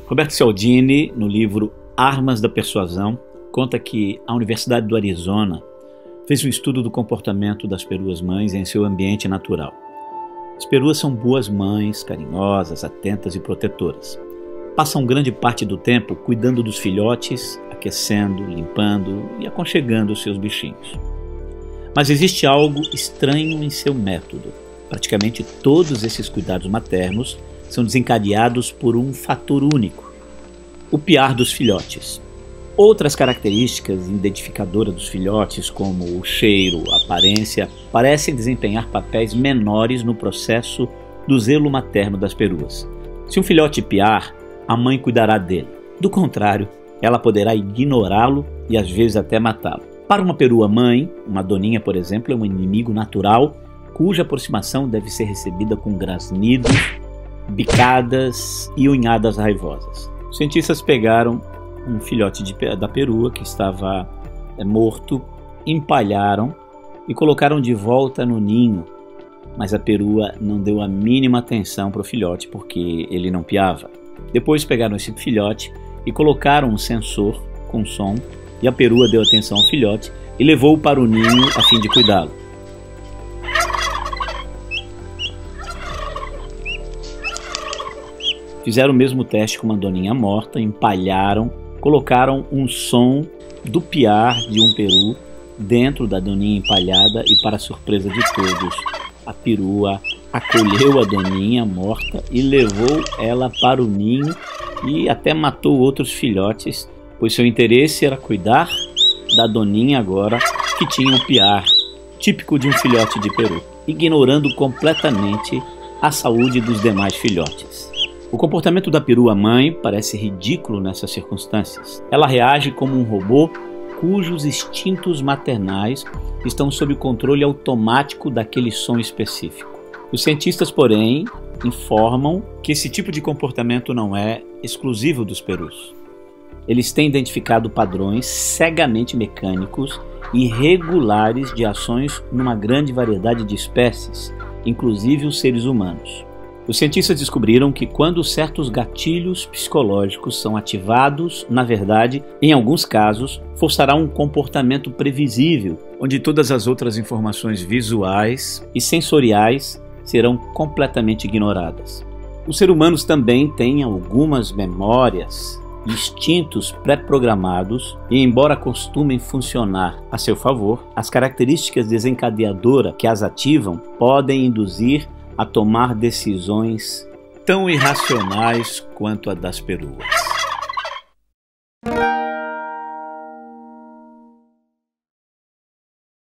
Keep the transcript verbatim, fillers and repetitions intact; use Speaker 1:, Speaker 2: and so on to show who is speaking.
Speaker 1: Roberto Cialdini, no livro Armas da Persuasão, conta que a Universidade do Arizona fez um estudo do comportamento das peruas mães em seu ambiente natural. As peruas são boas mães, carinhosas, atentas e protetoras. Passam grande parte do tempo cuidando dos filhotes, aquecendo, limpando e aconchegando os seus bichinhos. Mas existe algo estranho em seu método. Praticamente todos esses cuidados maternos são desencadeados por um fator único: o piar dos filhotes. Outras características identificadoras dos filhotes, como o cheiro, a aparência, parecem desempenhar papéis menores no processo do zelo materno das peruas. Se um filhote piar, a mãe cuidará dele. Do contrário, ela poderá ignorá-lo e às vezes até matá-lo. Para uma perua mãe, uma doninha, por exemplo, é um inimigo natural cuja aproximação deve ser recebida com grasnidos, bicadas e unhadas raivosas. Os cientistas pegaram um filhote de, da perua que estava é, morto, empalharam e colocaram de volta no ninho, mas a perua não deu a mínima atenção para o filhote porque ele não piava. Depois pegaram esse filhote e colocaram um sensor com som e a perua deu atenção ao filhote e levou-o para o ninho a fim de cuidá-lo. Fizeram o mesmo teste com uma doninha morta, empalharam, colocaram um som do piar de um peru dentro da doninha empalhada e, para surpresa de todos, a perua acolheu a doninha morta e levou ela para o ninho e até matou outros filhotes, pois seu interesse era cuidar da doninha agora que tinha o piar típico de um filhote de peru, ignorando completamente a saúde dos demais filhotes. O comportamento da perua mãe parece ridículo nessas circunstâncias. Ela reage como um robô cujos instintos maternais estão sob o controle automático daquele som específico. Os cientistas, porém, informam que esse tipo de comportamento não é exclusivo dos perus. Eles têm identificado padrões cegamente mecânicos e regulares de ações numa grande variedade de espécies, inclusive os seres humanos. Os cientistas descobriram que quando certos gatilhos psicológicos são ativados, na verdade, em alguns casos, forçará um comportamento previsível, onde todas as outras informações visuais e sensoriais serão completamente ignoradas. Os seres humanos também têm algumas memórias, instintos pré-programados e, embora costumem funcionar a seu favor, as características desencadeadoras que as ativam podem induzir a tomar decisões tão irracionais quanto a das peruas.